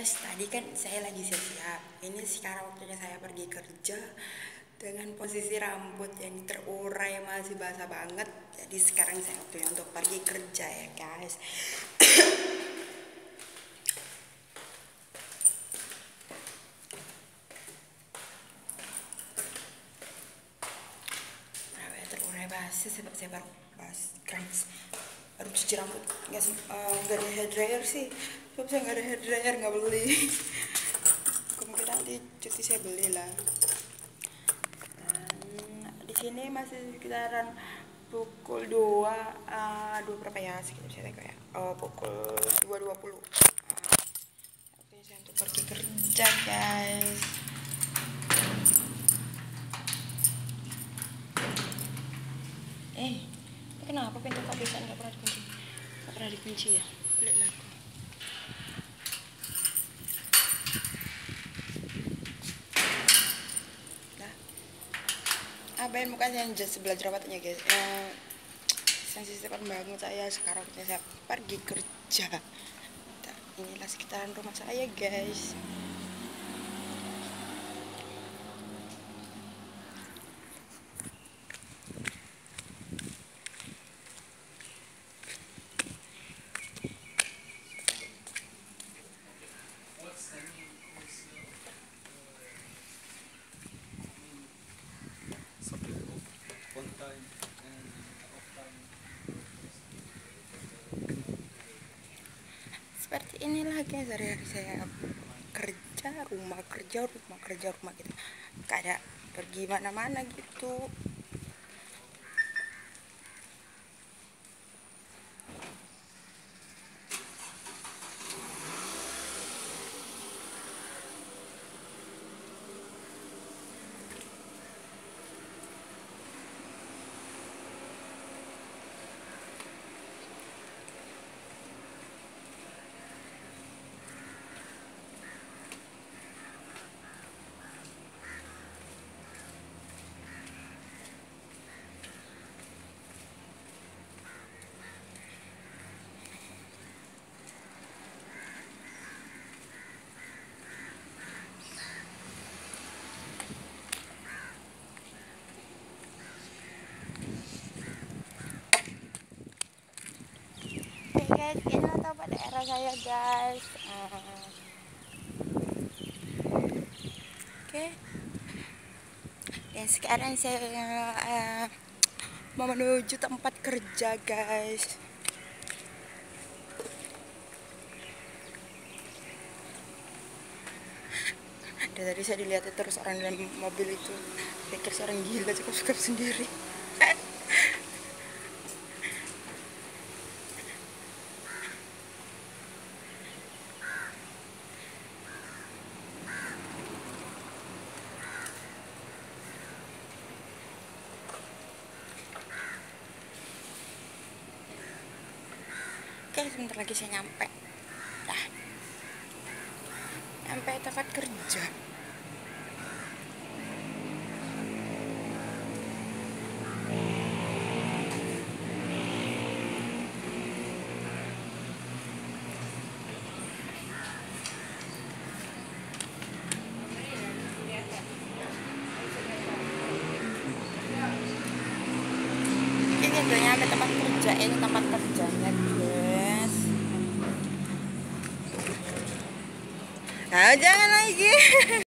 guys, tadi kan saya lagi siap-siap. Ini sekarang waktunya saya pergi kerja dengan posisi rambut yang terurai masih basah banget. Jadi sekarang saya waktunya untuk pergi kerja ya guys. Rambut terurai basah, saya baru baru cuci rambut. Nggak ada hair dryer sih. Sebab saya nggak ada hair dryer, nggak beli. Kemungkinan nanti cuti saya beli lah. Di sini masih sekitaran pukul 2 berapa ya, sekitar saya tengok ya, pukul 2.20. Waktunya saya untuk pergi kerja guys. Kenapa pintu kok bisa nggak pernah dikunci ya? Pelik lah aku. Abain muka saya yang sebelah jerawatnya guys. Sensasi bangun saya sekarang saya pergi kerja. Nah, inilah sekitaran rumah saya guys. Seperti inilah guys hari-hari saya kerja rumah gitu, gak ada pergi mana-mana gitu. Guys, ini tempat daerah saya guys. Oke. Ya, sekarang saya mau menuju tempat kerja guys. Dari tadi saya dilihat terus orang dalam mobil itu, pikir seorang gila cakap sendiri. Oke, sebentar lagi saya nyampe. Nah, nyampe tempat kerja. Ini udah nyampe tempat kerja, ini tempat kerjanya guys. Nah, jangan lagi.